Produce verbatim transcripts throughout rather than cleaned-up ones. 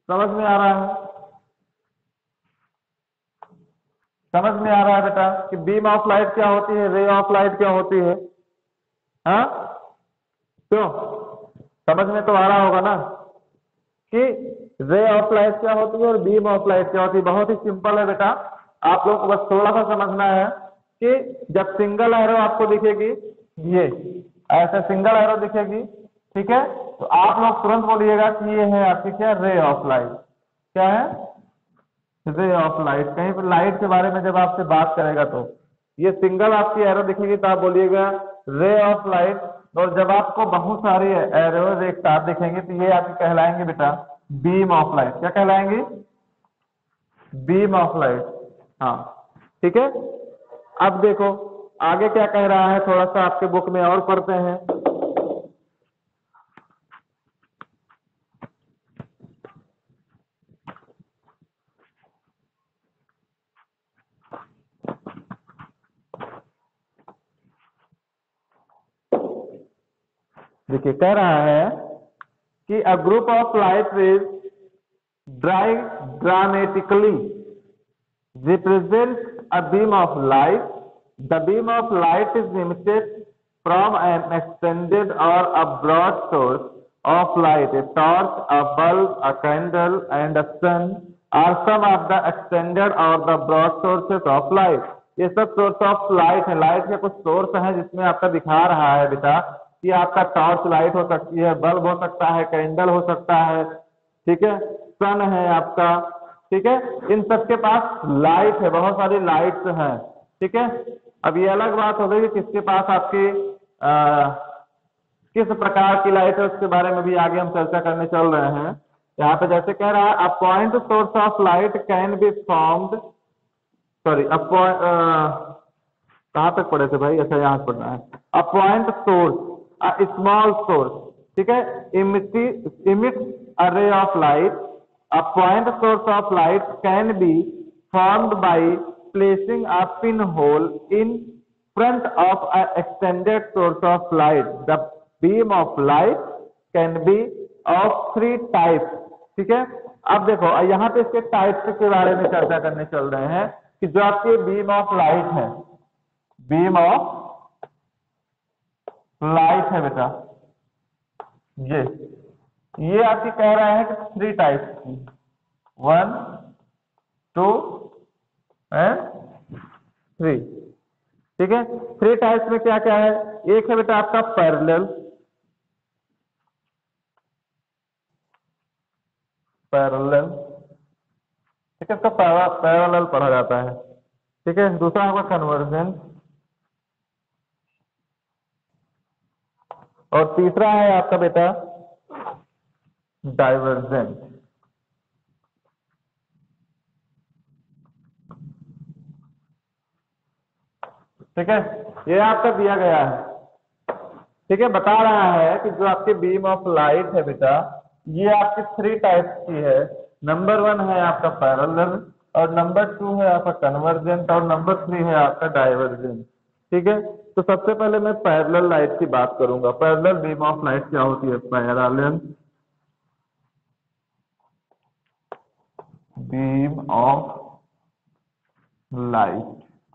समझ में आ रहा है? समझ में आ रहा है बेटा कि बीम ऑफ लाइट क्या होती है, रे ऑफ लाइट क्या होती है? हाँ, क्यों? समझ में तो आ रहा होगा ना कि रे ऑफ लाइट क्या होती है और बीम ऑफ लाइट क्या होती है। बहुत ही सिंपल है बेटा, आप लोग को बस थोड़ा सा समझना है कि जब सिंगल एरो आपको दिखेगी, ये ऐसे सिंगल एरो दिखेगी, ठीक है, तो आप लोग तुरंत बोलिएगा कि ये है आपकी क्या, रे ऑफ लाइट। क्या है? Ray of light. कहीं पर लाइट के बारे में जब आपसे बात करेगा तो ये सिंगल आपकी एरो दिखेगी तो आप बोलिएगा रे ऑफ लाइट, और जब आपको बहुत सारी एरोज एक साथ दिखेंगे तो ये आपकी कहलाएंगे बेटा बीम ऑफ लाइट। क्या कहलाएंगी? Beam of light. हाँ, ठीक है। अब देखो आगे क्या कह रहा है, थोड़ा सा आपके बुक में और पढ़ते हैं। देखिए कह रहा है कि a group of light rays diagrammatically represents a beam of light. The beam of light is emitted from an extended or a broad source of light. A torch, a bulb, a candle, and a sun are some of the extended or the broad sources of light. ये सब source of light है। Light के कुछ source हैं जिसमें आपका दिखा रहा है बेटा कि आपका टॉर्च लाइट हो सकती है, बल्ब हो सकता है, कैंडल हो सकता है, ठीक है, सन है आपका, ठीक है, इन सबके पास लाइट है, बहुत सारी लाइट्स हैं, ठीक है। अब ये अलग बात हो गई कि किसके पास आपकी आ, किस प्रकार की लाइट है, उसके बारे में भी आगे हम चर्चा करने चल रहे हैं। यहाँ पे जैसे कह रहा है a point source of light can be formed, sorry a कहाँ तक पढ़े थे भाई? अच्छा यहाँ पढ़ना है। A point source, a small source, ठीक है, emit a ray of light. A point source of light can be formed by placing a pinhole in front of an extended source of light. The beam of light can be of three types. ठीक है, अब देखो यहाँ पे इसके types के बारे में चर्चा करने चल रहे हैं कि जो आपके बीम ऑफ लाइट है, बीम ऑफ लाइट है बेटा, ये ये आपकी कह रहा है कि थ्री टाइप्स की, वन टू एंड थ्री, ठीक है। थ्री टाइप्स में क्या क्या है? एक है बेटा आपका पैरेलल, पैरेलल, ठीक है, इसका पैरेलल पढ़ा जाता है, ठीक है। दूसरा होगा कन्वर्जेंट, और तीसरा है आपका बेटा डाइवर्जेंट, ठीक है। ये आपका दिया गया है, ठीक है, बता रहा है कि जो आपके बीम ऑफ लाइट है बेटा, ये आपकी थ्री टाइप्स की है। नंबर वन है आपका पैरेलल, और नंबर टू है आपका कन्वर्जेंट, और नंबर थ्री है आपका डाइवर्जेंट, ठीक है। तो सबसे पहले मैं पैरेलल लाइट की बात करूंगा। पैरेलल बीम ऑफ लाइट क्या होती है? पैरेलल बीम ऑफ लाइट,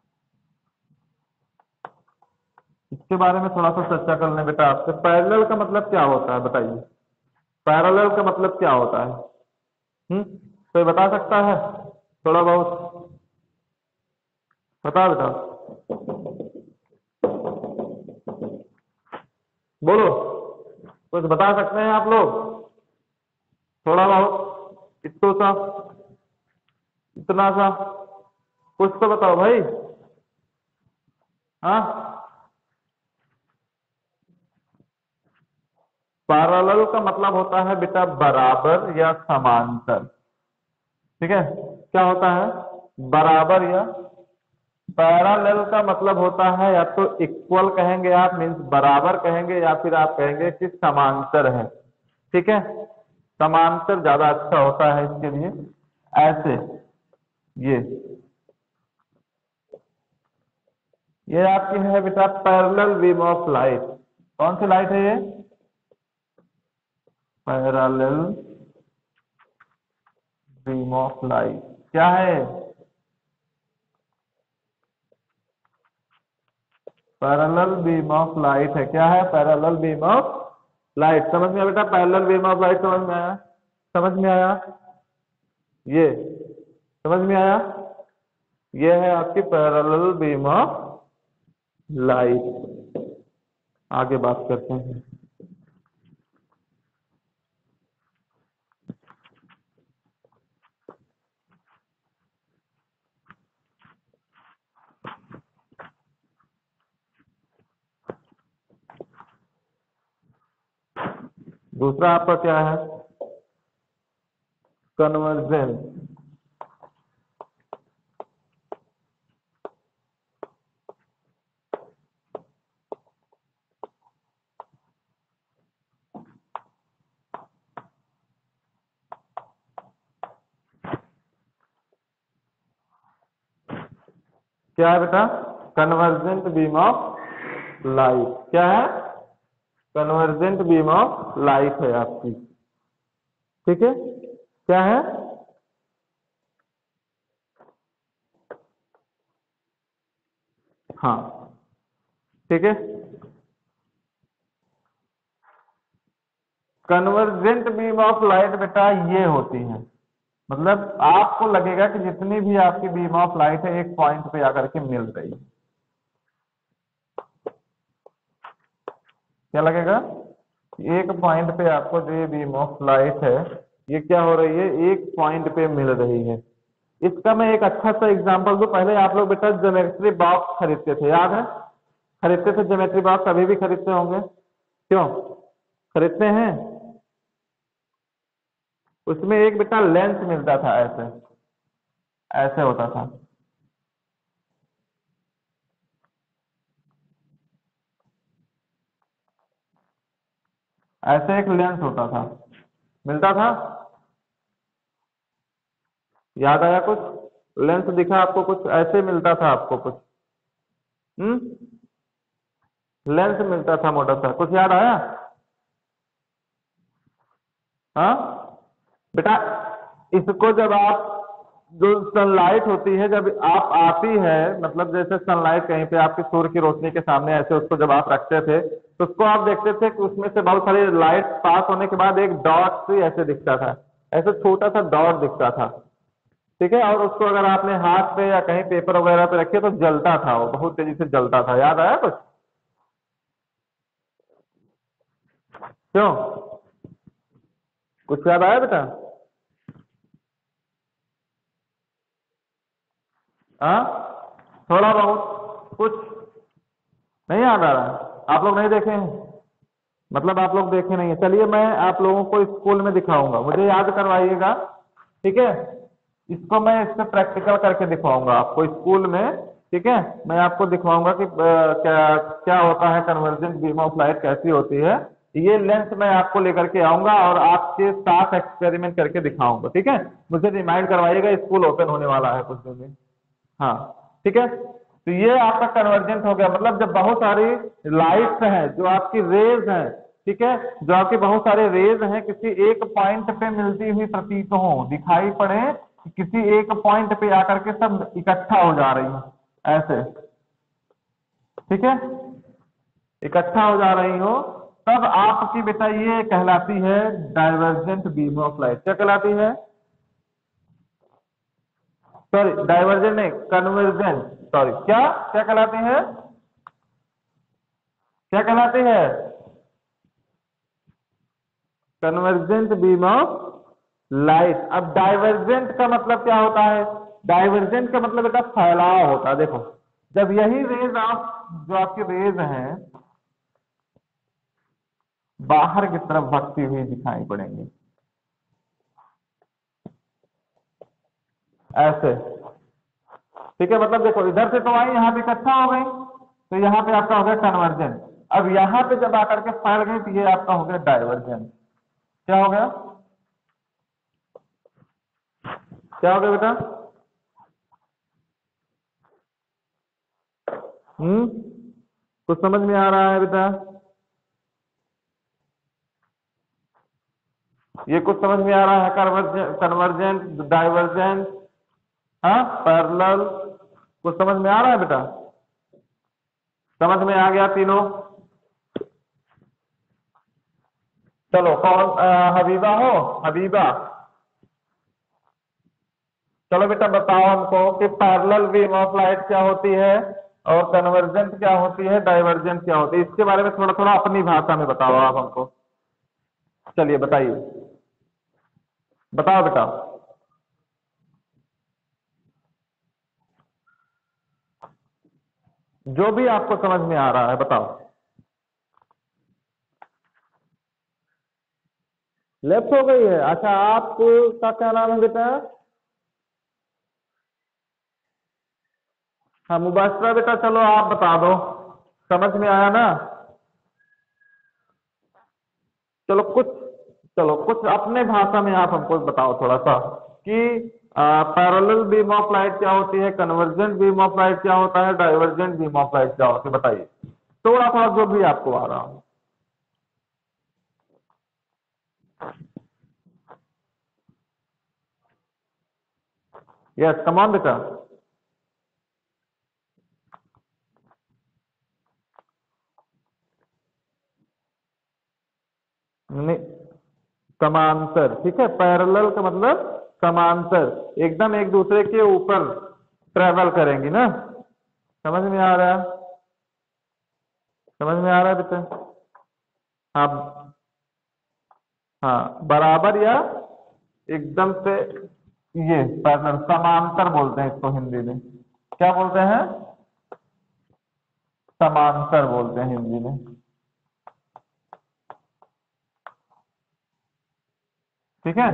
इसके बारे में थोड़ा सा चर्चा कर लें बेटा आपसे। पैरेलल का मतलब क्या होता है बताइए? पैरेलल का मतलब क्या होता है? हम्म कोई बता सकता है? थोड़ा बहुत बता बेटा, बोलो, कुछ बता सकते हैं आप लोग? थोड़ा बहुत, इतना सा, इतना सा, कुछ तो बताओ भाई। हाँ, पैरेलल का मतलब होता है बेटा बराबर या समांतर, ठीक है। क्या होता है? बराबर या, पैरेलल का मतलब होता है या तो इक्वल कहेंगे आप, मीन्स बराबर कहेंगे, या फिर आप कहेंगे कि समांतर है, ठीक है। समांतर ज्यादा अच्छा होता है इसके लिए। ऐसे ये ये आपकी है बेटा पैरेलल बीम ऑफ लाइट। कौन सी लाइट है ये? पैरेलल बीम ऑफ लाइट क्या है? पैरेलल बीम ऑफ लाइट है। क्या है? Parallel beam of light. समझ में आया बेटा? पैरेलल बीम ऑफ लाइट समझ में आया? समझ में आया? ये समझ में आया? ये है आपकी पैरेलल बीम ऑफ लाइट। आगे बात करते हैं। दूसरा आपका क्या है? कन्वर्जेंस। क्या है बेटा? Convergent beam of light. क्या है? कन्वर्जेंट बीम ऑफ लाइट है आपकी। ठीक है? क्या है? हाँ, ठीक है। कन्वर्जेंट बीम ऑफ लाइट बेटा ये होती है, मतलब आपको लगेगा कि जितनी भी आपकी बीम ऑफ लाइट है एक पॉइंट पे आकर के मिल रही है। क्या लगेगा? एक पॉइंट पे आपको जो ये बीम ऑफ लाइट है ये क्या हो रही है? एक पॉइंट पे मिल रही है। इसका मैं एक अच्छा सा एग्जांपल दूं। पहले आप लोग बेटा ज्योमेट्री बॉक्स खरीदते थे, याद है? खरीदते थे ज्योमेट्री बॉक्स, अभी भी खरीदते होंगे। क्यों खरीदते हैं? उसमें एक बेटा लेंस मिलता था, ऐसे ऐसे होता था। ऐसे एक लेंस होता था, मिलता था। याद आया कुछ? लेंस दिखा आपको? कुछ ऐसे मिलता था आपको कुछ? हम्म लेंस मिलता था मोटा सा, कुछ याद आया? हाँ बेटा, इसको जब आप, जो सनलाइट होती है जब आप आती है, मतलब जैसे सनलाइट कहीं पे आपकी सूर्य की रोशनी के सामने ऐसे उसको जब आप रखते थे तो उसको आप देखते थे कि उसमें से बहुत सारी लाइट पास होने के बाद एक डॉट सी ऐसे दिखता था, ऐसे छोटा सा डॉट दिखता था। ठीक है? और उसको अगर आपने हाथ पे या कहीं पेपर वगैरह पे रखे तो जलता था, वो बहुत तेजी से जलता था। याद आया कुछ? क्यों? कुछ याद आया बेटा? हाँ, थोड़ा बहुत कुछ नहीं याद आ रहा? आप लोग नहीं देखे हैं, मतलब आप लोग देखे नहीं है। चलिए मैं आप लोगों को स्कूल में दिखाऊंगा, मुझे याद करवाइएगा। ठीक है? इसको मैं इससे प्रैक्टिकल करके दिखवाऊंगा आपको स्कूल में। ठीक है? मैं आपको दिखवाऊंगा कि अ, क्या क्या होता है, कन्वर्जेंट बीम ऑफ लाइट कैसी होती है। ये लेंस मैं आपको लेकर के आऊंगा और आपके साथ एक्सपेरिमेंट करके दिखाऊंगा। ठीक है? मुझे रिमाइंड करवाइएगा, स्कूल ओपन होने वाला है कुछ दिन में। हाँ, ठीक है। तो ये आपका कन्वर्जेंट हो गया, मतलब जब बहुत सारी लाइट्स हैं जो आपकी रेज हैं, ठीक है, जो आपके बहुत सारे रेज हैं किसी एक पॉइंट पे मिलती हुई प्रतीत हो, दिखाई पड़े कि किसी एक पॉइंट पे आकर के सब इकट्ठा हो जा रही है ऐसे। ठीक है? इकट्ठा हो जा रही हो, तब आपकी बेटा ये कहलाती है डाइवर्जेंट बीम ऑफ लाइट। क्या कहलाती है? सॉरी, डाइवर्जेंट नहीं, कन्वर्जेंट। सॉरी, क्या क्या कहलाती है? क्या कहलाती है? Convergent beam of light. अब डाइवर्जेंट का मतलब क्या होता है? डाइवर्जेंट का मतलब बेटा फैलाव होता है। देखो, जब यही रेज ऑफ, जो आपकी रेज हैं बाहर की तरफ भगती हुई दिखाई पड़ेंगी ऐसे। ठीक है? मतलब देखो, इधर से तो आई, यहाँ पे इकट्ठा हो गई, तो यहाँ पे आपका हो गया कन्वर्जेंट। अब यहाँ पे जब आकर के फैल गई तो ये आपका हो गया डाइवर्जेंट। क्या हो गया? क्या हो गया बेटा? हम्म कुछ समझ में आ रहा है बेटा? ये कुछ समझ में आ रहा है? कन्वर्जेंट, कन्वर्जेंट, डाइवर्जेंट, हाँ, पैरेलल, कुछ समझ में आ रहा है बेटा? समझ में आ गया तीनों? चलो कौन, अ, हबीबा हो, हबीबा, चलो बेटा बताओ हमको कि पैरेलल बीम ऑफ लाइट क्या होती है और कन्वर्जेंट क्या होती है, डाइवर्जेंट क्या होती है, इसके बारे में थोड़ा थोड़ा अपनी भाषा में बताओ आप हमको। चलिए बताइए, बताओ बेटा। जो भी आपको समझ में आ रहा है बताओ। लेफ्ट हो गई है? अच्छा, आपका क्या नाम है बेटा? हाँ मुबाशरा बेटा, चलो आप बता दो, समझ में आया ना? चलो कुछ, चलो कुछ अपने भाषा में आप हमको बताओ थोड़ा सा कि पैरेलल बीम ऑफ लाइट क्या होती है, कन्वर्जेंट बीम ऑफ लाइट क्या होता है, डाइवर्जेंट बीम ऑफ लाइट क्या होती है, बताइए थोड़ा थोड़ा जो भी आपको आ रहा हो। यस, कम ऑन बेटा। नहीं, समांतर, ठीक है, पैरेलल का मतलब समांतर, एकदम एक दूसरे के ऊपर ट्रेवल करेंगी ना। समझ में आ रहा है? समझ में आ रहा है बेटा? हाँ, हाँ बराबर या एकदम से, ये पैरेलल, समांतर बोलते हैं इसको हिंदी में, क्या बोलते हैं? समांतर बोलते हैं हिंदी में, ठीक है,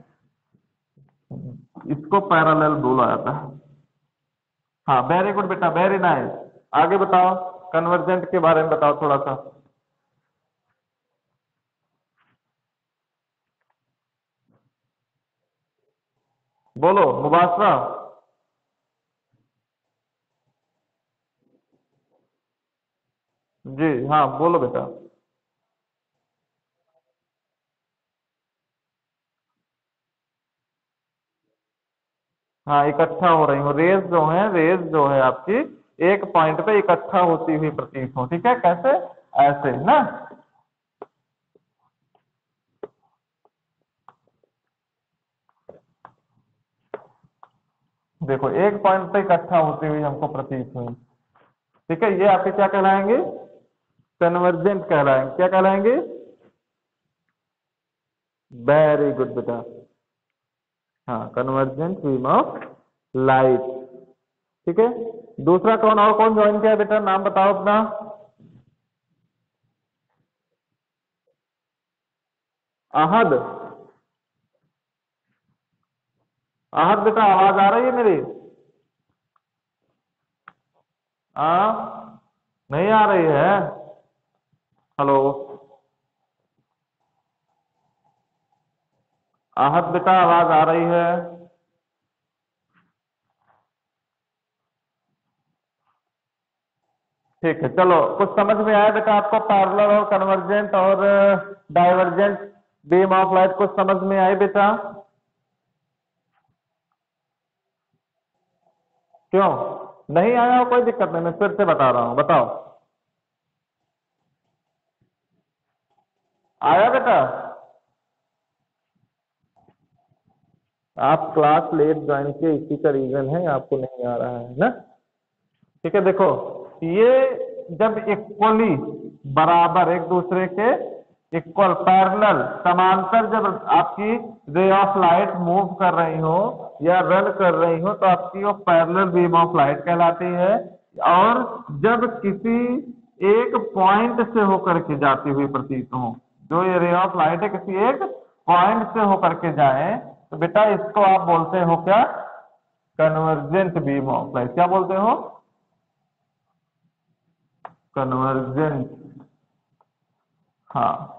इसको पैरेलल बोला जाता है। हाँ वेरी गुड बेटा, वेरी नाइस। आगे बताओ, कन्वर्जेंट के बारे में बताओ थोड़ा सा। बोलो मुबाशरा। जी हाँ बोलो बेटा। हाँ इकट्ठा हो रही हो, रेस जो है, रेस जो है आपकी एक पॉइंट पे इकट्ठा होती हुई प्रतीत हो, ठीक है, कैसे? ऐसे ना। देखो एक पॉइंट पे इकट्ठा होती हुई हमको प्रतीत हुई, ठीक है, ये आपके क्या कहलाएंगे? कन्वर्जेंट कहलाएंगे। क्या कहलाएंगे? वेरी गुड बेटा। हाँ, कन्वर्जेंट बीम ऑफ लाइट, ठीक है। दूसरा कौन, और कौन ज्वाइन किया बेटा, नाम बताओ अपना। आहद, आहद बेटा आवाज आ रही है मेरी? आ नहीं आ रही है? हेलो आहद बेटा, आवाज आ रही है? ठीक है, चलो कुछ समझ में आया बेटा आपको, पैरेलल और कन्वर्जेंट और डाइवर्जेंट बीम ऑफ लाइट कुछ समझ में आई बेटा? क्यों नहीं आया हो? कोई दिक्कत नहीं, मैं फिर से बता रहा हूं, बताओ। आया बेटा? आप क्लास लेट ज्वाइन किए, इसी का रीजन है आपको नहीं आ रहा है ना। ठीक है, देखो ये जब इक्वली, बराबर, एक दूसरे के इक्वल, पैरेलल, समांतर जब आपकी रे ऑफ लाइट मूव कर रही हो या रन कर रही हो तो आपकी वो पैरेलल बीम ऑफ लाइट कहलाती है। और जब किसी एक पॉइंट से होकर के जाती हुई प्रतीत हो, जो ये रे ऑफ लाइट है किसी एक पॉइंट से होकर के जाए, तो बेटा इसको आप बोलते हो क्या? Convergent beam of light. क्या बोलते हो? कन्वर्जेंट। हाँ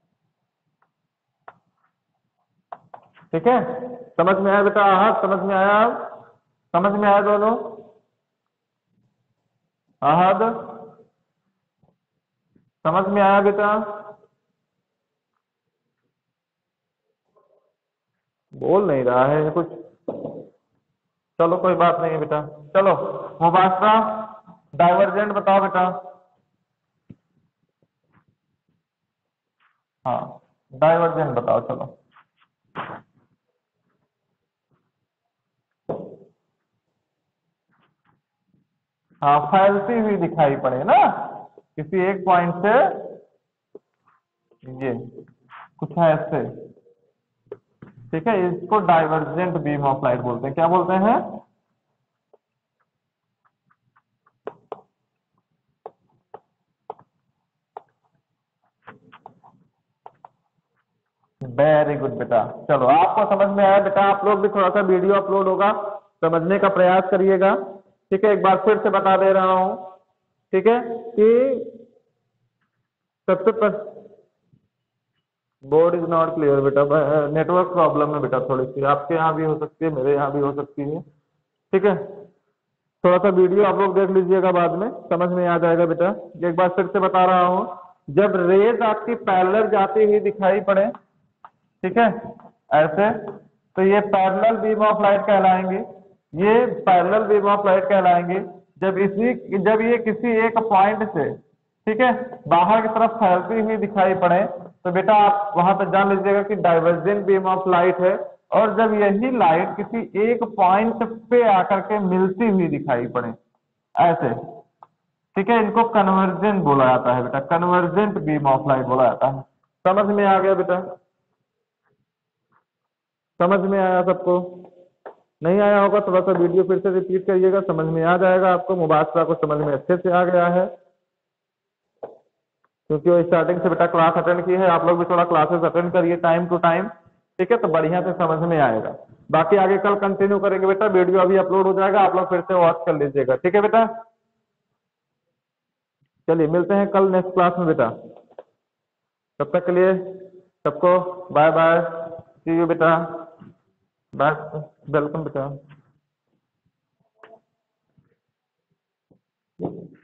ठीक है, समझ में आया बेटा? आहत समझ में आया? समझ में आया दोनों? आहद समझ में आया बेटा? बोल नहीं रहा है कुछ। चलो कोई बात नहीं है बेटा। चलो मुबाशरा डाइवर्जेंट बताओ बेटा। हाँ डाइवर्जेंट बताओ चलो। हाँ फैलती हुई दिखाई पड़े ना किसी एक पॉइंट से, ये कुछ है ऐसे, ठीक है, इसको डाइवर्जेंट बीम ऑफ लाइट बोलते हैं। क्या बोलते हैं? वेरी गुड बेटा। चलो आपको समझ में आया बेटा। आप लोग भी थोड़ा सा वीडियो अपलोड होगा, समझने का प्रयास करिएगा। ठीक है, एक बार फिर से बता दे रहा हूं, ठीक है, कि सबसे पहले बोर्ड इज नॉट क्लियर बेटा, नेटवर्क प्रॉब्लम है बेटा थोड़ी सी, आपके यहाँ भी हो सकती है, मेरे यहाँ भी हो सकती है। ठीक है, थोड़ा सा वीडियो आप लोग देख लीजिएगा, बाद में समझ में आ जाएगा बेटा। एक बार फिर से बता रहा हूँ, जब रेज आपकी पैरेलल जाती हुई दिखाई पड़े, ठीक है, ऐसे, तो ये पैरेलल बीम ऑफ लाइट कहलाएंगी। ये पैरेलल बीम ऑफ लाइट कहलाएंगी जब इसी जब ये किसी एक पॉइंट से, ठीक है, बाहर की तरफ फैलती हुई दिखाई पड़े, तो बेटा आप वहां पर जान लीजिएगा कि डाइवर्जेंट बीम ऑफ लाइट है। और जब यही लाइट किसी एक पॉइंट पे आकर के मिलती हुई दिखाई पड़े, ऐसे, ठीक है, इनको कन्वर्जेंट बोला जाता है बेटा, कन्वर्जेंट बीम ऑफ लाइट बोला जाता है। समझ में आ गया बेटा? समझ में आया सबको? नहीं आया होगा थोड़ा सा वीडियो फिर से रिपीट करिएगा, समझ में आ जाएगा आपको। मुबाशरा को समझ में अच्छे से आ गया है, क्योंकि वो स्टार्टिंग से बेटा क्लास अटेंड की है। आप लोग भी थोड़ा क्लासेस अटेंड करिए टाइम टू टाइम, ठीक है, तो बढ़िया से समझ में आएगा। बाकी आगे कल कंटिन्यू करेंगे बेटा, वीडियो अभी अपलोड हो जाएगा, आप लोग फिर से वॉच कर लीजिएगा, ठीक है बेटा। चलिए मिलते हैं कल नेक्स्ट क्लास में बेटा। तब तक के लिए सबको बाय बाय, सी यू बेटा, बाय, वेलकम बेटा।